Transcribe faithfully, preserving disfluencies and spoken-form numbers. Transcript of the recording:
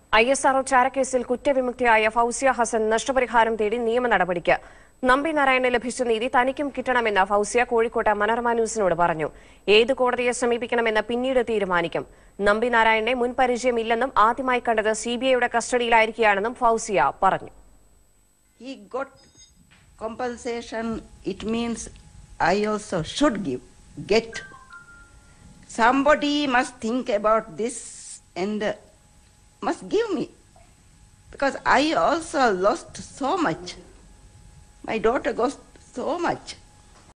I S R O ചാരക്കേസിൽ കുറ്റവിമുക്തിയായ ഫൗസിയ ഹസൻ നഷ്ടപരിഹാരം തേടി നിയമ നടപടിക്ക്. നമ്പി നാരായണന് ലഭിച്ച നീതി തനിക്കും കിട്ടണമെന്ന് ഫൗസിയ കോഴിക്കോട്ട് മനോരമ ന്യൂസിനോട് പറഞ്ഞു. ഏത് കോടതിയെ സമീപിക്കണമെന്ന് പിന്നീട് തീരുമാനിക്കും. നമ്പി നാരായണനെ മുൻപരിചയമില്ലെന്നും ആദ്യമായി കണ്ടത് സിബിഐയുടെ കസ്റ്റഡിയിലായിരിക്കുകയാണെന്നും ഫൗസിയ പറഞ്ഞു. He got compensation. It means I also should give, get. Somebody must think about this and uh, must give me, because I also lost so much. My daughter lost so much.